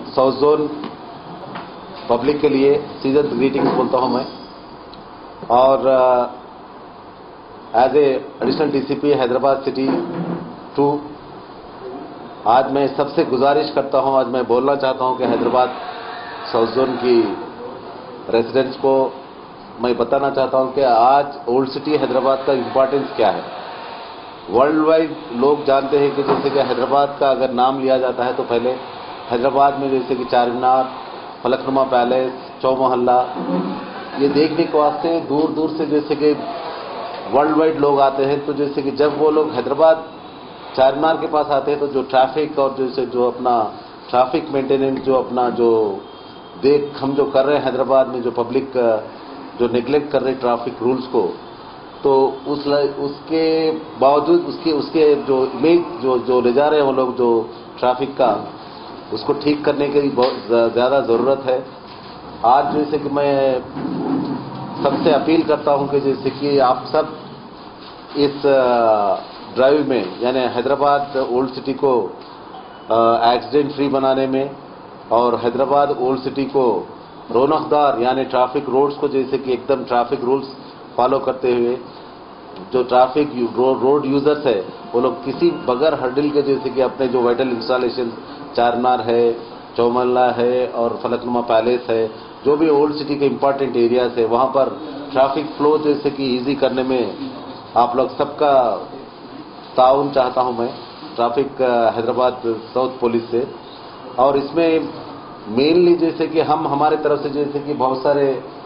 South zone public के लिए season greetings बोलता हूं मैं। और as a additional DCP Hyderabad city 2 आज मैं सबसे गुजारिश करता हूं, आज मैं बोलना चाहता हूं कि हैदराबाद साउथ जोन की रेजिडेंट्स को मैं बताना चाहता हूं कि आज ओल्ड सिटी हैदराबाद का इम्पोर्टेंस क्या है। वर्ल्ड वाइड लोग जानते हैं कि जैसे कि हैदराबाद का अगर नाम लिया जाता है तो पहले हैदराबाद में जैसे कि चारमीनार, फलकनुमा पैलेस, चौमहल्ला, ये देखने के वास्ते दूर दूर से जैसे कि वर्ल्ड वाइड लोग आते हैं। तो जैसे कि जब वो लोग हैदराबाद चारमीनार के पास आते हैं तो जो ट्रैफिक और जैसे जो अपना ट्रैफिक मेंटेनेंस जो अपना जो हम जो कर रहे हैं हैदराबाद में, जो पब्लिक जो नेग्लेक्ट कर रहे हैं ट्रैफिक रूल्स को, तो उसके बावजूद उसके जो इमेज जो ले जा रहे हैं वो लोग जो ट्रैफिक का, उसको ठीक करने की बहुत ज़्यादा ज़रूरत है। आज जैसे कि मैं सबसे अपील करता हूं कि जैसे कि आप सब इस ड्राइव में, यानी हैदराबाद ओल्ड सिटी को एक्सीडेंट फ्री बनाने में और हैदराबाद ओल्ड सिटी को रौनकदार यानी ट्रैफिक रोड्स को जैसे कि एकदम ट्रैफिक रूल्स फॉलो करते हुए जो ट्रैफिक रोड यूजर्स है वो लोग किसी बगैर हर्डल के जैसे कि अपने जो वाइटल इंस्टॉलेशन चारमीनार है, चौमहल्ला है और फलकनुमा पैलेस है, जो भी ओल्ड सिटी के इंपॉर्टेंट एरियाज है वहां पर ट्रैफिक फ्लो जैसे कि इजी करने में आप लोग सबका ताउन चाहता हूं मैं ट्रैफिक हैदराबाद साउथ पुलिस से। और इसमें मेनली जैसे कि हम हमारे तरफ से जैसे कि बहुत सारे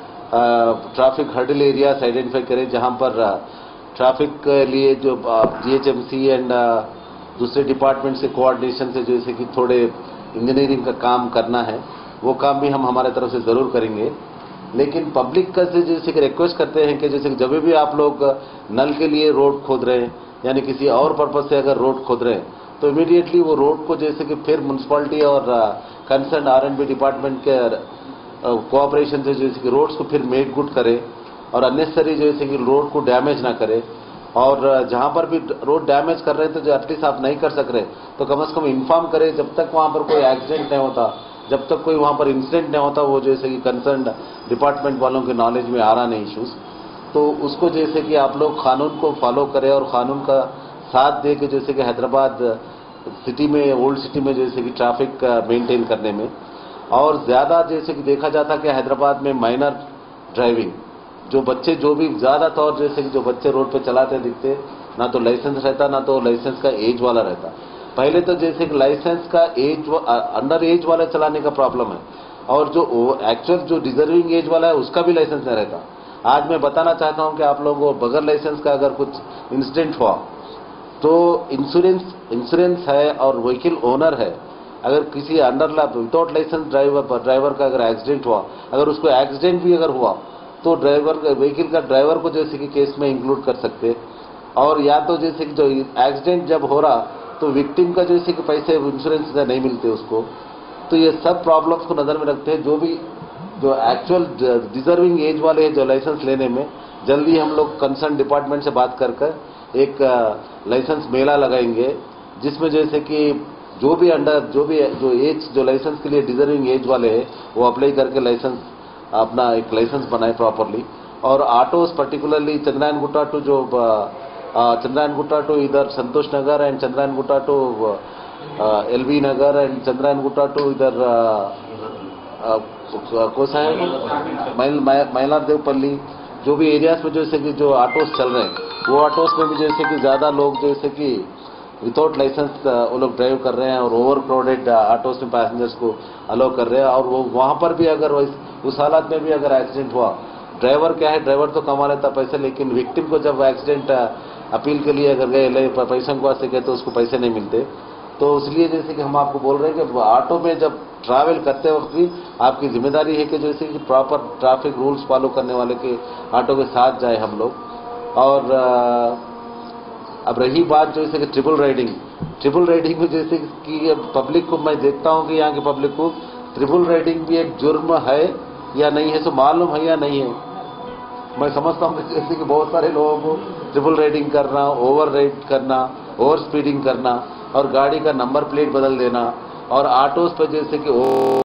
ट्रैफिक हर्डल एरियाज आइडेंटिफाई करें जहां पर ट्रैफिक के लिए जो जीएचएमसी एंड दूसरे डिपार्टमेंट से कोऑर्डिनेशन से जैसे कि थोड़े इंजीनियरिंग का काम करना है, वो काम भी हम हमारे तरफ से जरूर करेंगे। लेकिन पब्लिक का से जैसे कि रिक्वेस्ट करते हैं कि जैसे कि जब भी आप लोग नल के लिए रोड खोद रहे हैं यानी किसी और पर्पज से अगर रोड खोद रहे हैं तो इमीडिएटली वो रोड को जैसे कि फिर म्यूनसिपालिटी और कंसर्न आरएंडबी डिपार्टमेंट के कोऑपरेशन से जैसे कि रोड्स को फिर मेक गुड करे और अननेसेसरी जैसे कि रोड को डैमेज ना करे। और जहां पर भी रोड डैमेज कर रहे हैं तो जो एटलीस्ट आप नहीं कर सक रहे तो कम से कम इन्फॉर्म करें, जब तक वहां पर कोई एक्सीडेंट नहीं होता, जब तक कोई वहां पर इंसिडेंट नहीं होता, वो जैसे कि कंसर्न डिपार्टमेंट वालों के नॉलेज में आ रहा नहीं इश्यूज, तो उसको जैसे कि आप लोग कानून को फॉलो करें और कानून का साथ दे के जैसे कि हैदराबाद सिटी में, ओल्ड सिटी में जैसे कि ट्रैफिक मेंटेन करने में। और ज्यादा जैसे कि देखा जाता कि हैदराबाद में माइनर ड्राइविंग, जो बच्चे जो भी ज्यादातर जैसे कि जो बच्चे रोड पे चलाते दिखते, ना तो लाइसेंस रहता ना तो लाइसेंस का एज वाला रहता। पहले तो जैसे कि लाइसेंस का एज अंडर एज वाला चलाने का प्रॉब्लम है और जो एक्चुअल जो डिजर्विंग एज वाला है उसका भी लाइसेंस नहीं रहता। आज मैं बताना चाहता हूं कि आप लोगों को बगैर लाइसेंस का अगर कुछ इंसिडेंट हुआ तो इंश्योरेंस है और व्हीकल ओनर है, अगर किसी अंडर विदाउट लाइसेंस ड्राइवर का अगर एक्सीडेंट हुआ, अगर उसको एक्सीडेंट भी अगर हुआ तो व्हीकल का ड्राइवर को जैसे कि केस में इंक्लूड कर सकते। और या तो जैसे कि जो एक्सीडेंट जब हो रहा तो विक्टिम का जैसे कि पैसे इंश्योरेंस से नहीं मिलते उसको। तो ये सब प्रॉब्लम्स को नजर में रखते हैं, जो एक्चुअल डिजर्विंग एज वाले हैं जो लाइसेंस लेने में, जल्दी हम लोग कंसर्न डिपार्टमेंट से बात कर एक लाइसेंस मेला लगाएंगे जिसमें जैसे कि जो एज जो लाइसेंस के लिए डिजर्विंग एज वाले हैं वो अप्लाई करके लाइसेंस अपना एक लाइसेंस बनाए प्रॉपरली। और autos particularly Chandrayan Gutta to जो चंद्रायन गुट्टा टू इधर Santosh Nagar and Chandrayan Gutta to LB Nagar and Chandrayan Gutta to इधर कोसा है मैलारदेवपल्ली, जो भी एरियाज में जैसे कि जो ऑटोज चल रहे हैं वो ऑटोज में भी जैसे कि ज्यादा लोग जैसे कि विदाउट लाइसेंस वो लोग ड्राइव कर रहे हैं और ओवर क्राउडेड ऑटोज में पैसेंजर्स को अलाउ कर रहे हैं। और वो वहां पर भी अगर उस हालात में भी अगर एक्सीडेंट हुआ, ड्राइवर क्या है, ड्राइवर तो कमा लेता पैसे, लेकिन विक्टिम को जब एक्सीडेंट अपील के लिए अगर गए पैसों को वास्ते गए तो उसको पैसे नहीं मिलते। तो इसलिए जैसे कि हम आपको बोल रहे हैं कि ऑटो में जब ट्रैवल करते वक्त भी आपकी जिम्मेदारी है कि जैसे कि प्रॉपर ट्रैफिक रूल्स फॉलो करने वाले के ऑटो के साथ जाए हम लोग। और अब रही बात जैसे कि ट्रिपल राइडिंग में जैसे कि पब्लिक को मैं देखता हूं कि यहाँ की पब्लिक को ट्रिपल राइडिंग भी एक जुर्म है या नहीं है, सो मालूम है या नहीं है। मैं समझता हूं कि जैसे कि बहुत सारे लोगों को ट्रिपल राइडिंग करना, ओवर राइड करना, ओवर स्पीडिंग करना और गाड़ी का नंबर प्लेट बदल देना और ऑटोज पे जैसे कि